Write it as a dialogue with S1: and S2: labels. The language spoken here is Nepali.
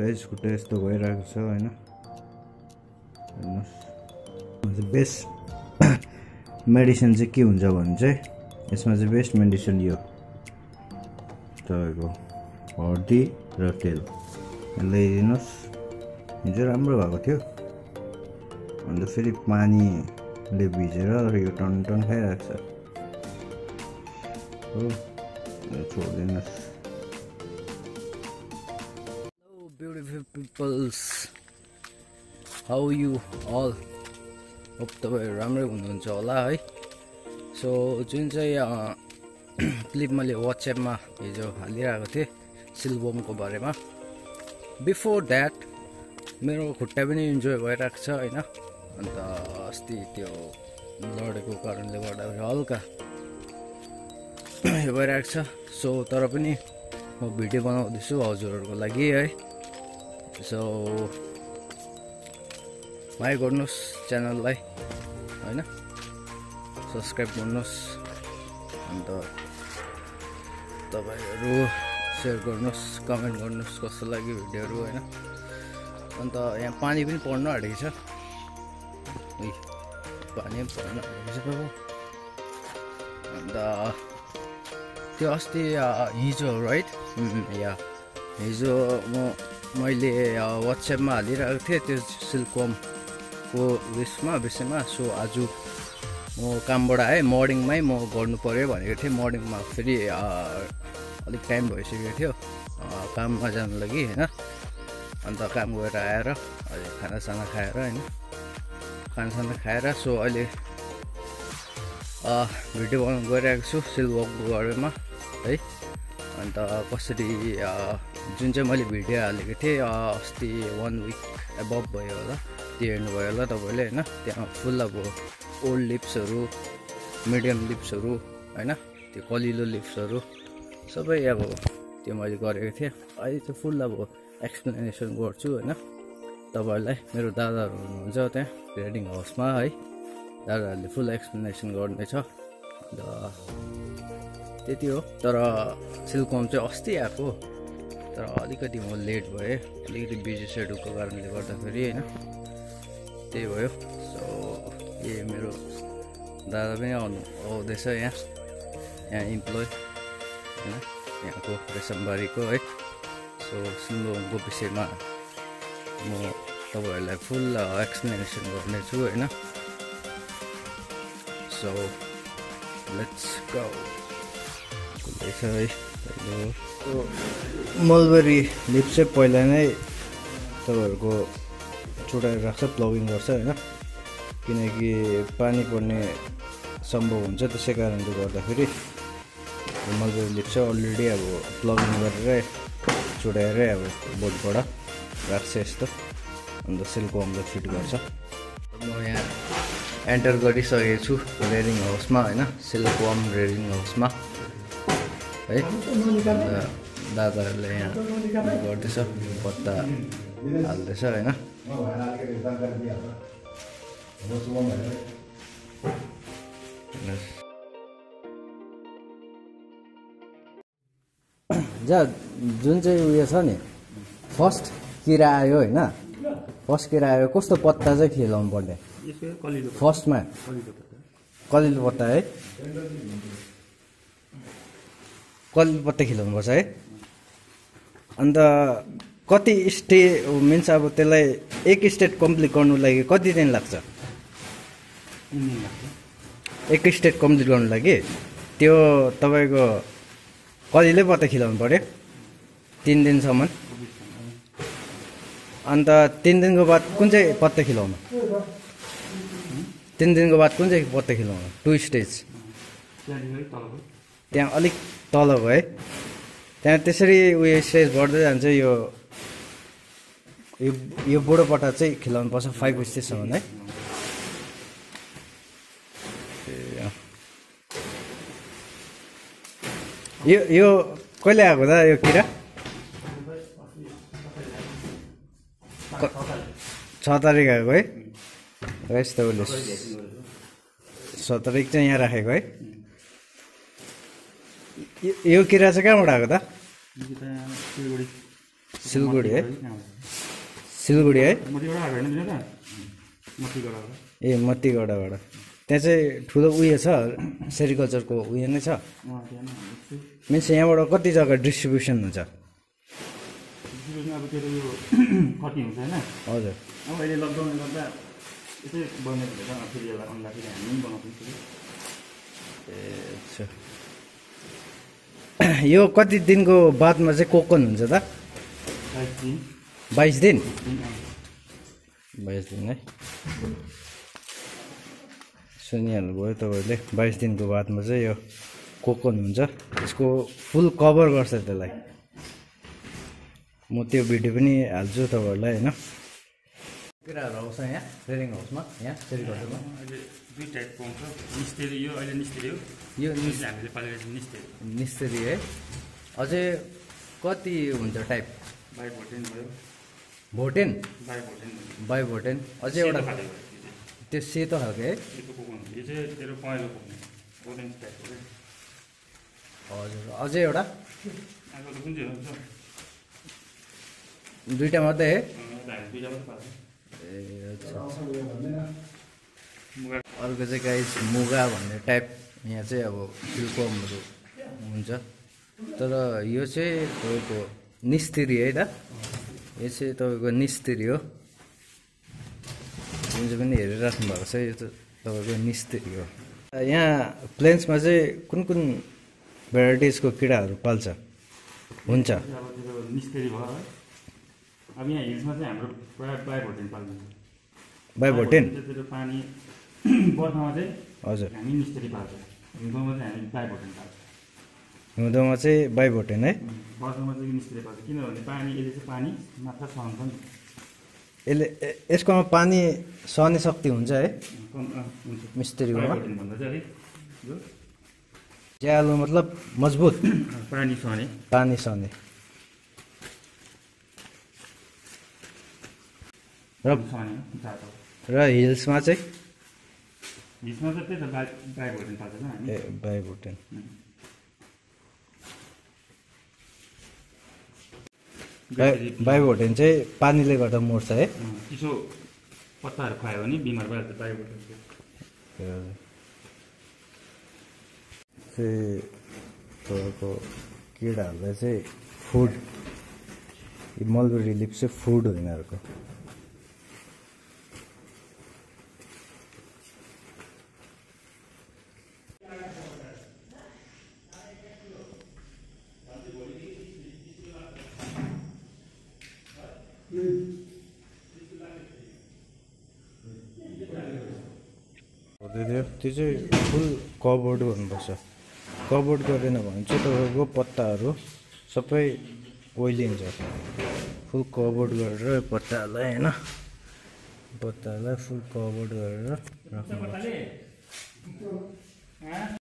S1: गाइस खुट्टा यस्तो भइरहेको छ हैन हेर्नुस् बेस्ट मेडिसिन चाहिँ के हुन्छ भने चाहिँ यसमा चाहिँ बेस्ट मेडिसिन यो तपाईको हर्दी र तेल ल्याइदिनुस् हिजो राम्रो भएको थियो अन्त फेरि पानीले भिजेर यो टन टन खाइरहेको छ हो छोड्दिनुस् beautiful peoples, how you all? Hope तपाईहरु राम्रै हुनुहुन्छ होला है। सो जुन चाहिँ क्लिप मैले WhatsApp मा हिजो हालिरहेको थिएँ सिल्कवर्मको बारेमा, बिफोर दैट मेरो खुट्टा पनि इन्जोय भइरहेको छ हैन। अन्त अस्ति त्यो लडेको कारणले गर्दा हल्का भइरहेको छ। सो तर पनि म भिडियो बनाउँदैछु हजुरहरुको लागि है। सो लाइक गर्नुस् च्यानललाई हैन, सब्स्क्राइब गर्नुस्, अन्त तपाईहरु शेयर गर्नुस्, कमेन्ट गर्नुस् कस्तो लाग्यो भिडियोहरु हैन। अन्त यहाँ पानी पनि पर्न आँटेको छ, पानी पनि पर्न आँटेको छ बाबु। अन्त त्यो अस्ति हिजो राइट या हिजो मैले WhatsApp मा हालिरहेको थिएँ त्यो सिल्कवर्मको उयसमा विषयमा। सो आज म कामबाट आएँ, मर्निङमै म गर्नु पर्यो भनेको थिएँ। मर्निङमा फेरि अलिक टाइम भइसकेको थियो काममा जानु लागि हैन। अन्त काम गरेर आएर अहिले खानासाना खाएर हैन, खानासाना खाएर सो अहिले भिडियो बनाउनु गइरहेको छु सिल्कवर्मको बारेमा है। अन्त कसरी जुन चाहिँ मैले भिडियो हालेको थिएँ अस्ति 1 विक एबभ भयो होला, त्यो हेर्नुभयो होला तपाईँले हैन। त्यहाँ फुल अब ओल्ड लिप्सहरू, मिडियम लिप्सहरू हैन, त्यो कलिलो लिप्सहरू सबै अब त्यो मैले गरेको थिएँ। अहिले चाहिँ फुल अब एक्सप्लेनेसन गर्छु हैन तपाईहरुलाई। मेरो दादाहरू हुनुहुन्छ त्यहाँ ट्रेडिङ हाउसमा है, दादाहरूले फुल एक्सप्लेनेसन गर्नेछ। अन्त त्यति हो। तर सिल्कवर्म चाहिँ अस्ति आएको, तर अलिकति म लेट भएँ, अलिकति बिजी सेड्युलको कारणले गर्दाखेरि हैन, त्यही भयो। सो ये मेरो दादा पनि आउँदैछ यहाँ इम्प्लोय हैन, यहाँको रेशमबारीको है। सो सिल्कवर्मको विषयमा म तपाईहरुलाई फुल एक्सप्लेनेसन गर्नेछु हैन। So let's go. Mulberry leaf चाहिँ पहिला नै तपाईहरुको चुडाएर राख्छ, प्लगिङ गर्छ हैन, किनकि पानी पर्ने सम्भव हुन्छ। त्यसै कारणले गर्दाखेरि मलबेरी लिप चाहिँ अलरेडी अब प्लगिङ गरेर चुडाएरै अब बोर्डबाट राख्छ यस्तो। अन्त सिल्कवर्मलाई फिट गर्छ। म यहाँ एन्टर गरिसकेको छु रेडिङ हाउसमा हैन, सिल्कवर्म रेडिङ हाउसमा है। दादाहरूले यहाँ गर्दैछ, पत्ता हाल्दैछ हैन। जा जुन चाहिँ उयो छ नि फर्स्ट किरा आयो हैन, फर्स्ट किरा आयो कस्तो पत्ता चाहिँ खिलाउनु पर्ने फर्स्टमा? कलिलो पत्ता है, कलिलो पत्ता खिलाउनु पर्छ है। अन्त कति मिन्स अब त्यसलाई एक स्टेट कम्प्लिट गर्नु लागि कति दिन लाग्छ? एक स्टेट कम्प्लिट गर्नु लागि त्यो तपाईको कलिलो पत्ता खिलाउनु पर्यो 3 दिनसम्म। अन्त 3 दिनको बाद कुन चाहिँ पत्ता खिलाउनु? 3 दिनको बाद कुन चाहिँ पत्ता खिलाउनु? 2 स्टेज त्यहाँ अलिक तलको है, त्यहाँ त्यसरी उयो स्टेज बढ्दै जान्छ। यो बुढो पट्टा चाहिँ खिलाउनु पर्छ 5 स्टेजसम्म है। यो कहिले आएको त यो किरा? 6 तारिक आएको है। यस्तो उसले 6 तारिक चाहिँ यहाँ राखेको है। यो किरा चाहिँ कहाँबाट आएको त? सिलगढी है सिलगढी है ए मत्तीगढाबाट त्यहाँ चाहिँ ठुलो उयो छ सेरिकल्चरको उयो नै छ मिन्स यहाँबाट कति जग्गा डिस्ट्रिब्युसन हुन्छ हजुर यो कति दिनको बादमा चाहिँ कोकन हुन्छ त 22 दिन 22 दिन है सुनिहाल्नुभयो तपाईँहरूले 22 दिनको बादमा चाहिँ यो कोकन हुन्छ यसको फुल कभर गर्छ त्यसलाई म त्यो भिडियो पनि हाल्छु तपाईँहरूलाई होइन कुराहरू आउँछ यहाँ ट्रेनिङ हाउसमा यहाँ सेरिकल्चरमा
S2: दुई टाइपको हुन्छ निस्तेरी यो अहिले निस्तेरी हो
S1: यो
S2: हामीले पालेको
S1: निस्तेरी है अझै कति हुन्छ टाइप
S2: बाई भोटेन भयो
S1: भोटेन बाई भोटेन अझै एउटा
S2: खाले
S1: त्यो सेतो खालको है
S2: यो चाहिँ तेरो पहेँलो पुग्ने ओरेन्ज टाइपको
S1: हजुर अझै एउटा
S2: आएको त कुन चाहिँ हुन्छ
S1: दुईवटा मात्रै है
S2: दुईवटा मात्रै पाल्छ
S1: ए अच्छा अर्को चाहिँ गाइस मुगा भन्ने टाइप यहाँ चाहिँ अब सिल्कवर्महरू हुन्छ तर यो चाहिँ तपाईँको निस्तेरी है दा यो चाहिँ तपाईँको निस्तेरी हो जुन चाहिँ पनि हेरिराख्नु भएको छ यो चाहिँ तपाईँको निस्तेरी हो यहाँ प्लेन्समा चाहिँ कुन कुन भेराइटिजको किराहरू पाल्छ हुन्छ
S2: निस्तेरी भयो है अब यहाँ हिल्समा चाहिँ हाम्रो प्रायः बाई भोटेन पाल्छ
S1: बाई भोटेन
S2: पानी बर्खामा चाहिँ
S1: हजुर
S2: हामी निस्तेरी पाल्छ हिउँदोमा चाहिँ हामी बाई भोटेन पाल्छ
S1: हिउँदोमा चाहिँ बाई भोटेन है
S2: बर्खामा चाहिँ निस्तेरी पाल्छ किनभने पानी यसले चाहिँ पानी मात्रा सहन्छ नि
S1: यसले यसकोमा पानी सहने शक्ति हुन्छ है मिस्त्रीमा
S2: भन्दा चाहिँ अलिक
S1: ज्यालो मतलब मजबुत
S2: पानी सहने
S1: र हिल्समा चाहिँ
S2: हिल्समा चाहिँ त्यही त बाई भोटेन पाल्छ हामी
S1: ए बाई भोटेन बाई भोटेन चाहिँ पानीले गर्दा मर्छ है
S2: चिसो पत्ताहरू खुवायो भने बिमार भइहाल्छ बाई भोटेन
S1: चाहिँ तपाईँको किराहरूलाई चाहिँ फुड मलबेरी लिफ चाहिँ फुड हो यिनीहरूको त्यो चाहिँ फुल कभर्ड गर्नुपर्छ कभर्ड गरेन भने चाहिँ तपाईँको पत्ताहरू सबै ओइलिन्छ फुल कभर्ड गरेर पत्ताहरूलाई होइन पत्ताहरूलाई फुल कभर्ड गरेर राख्नुपर्छ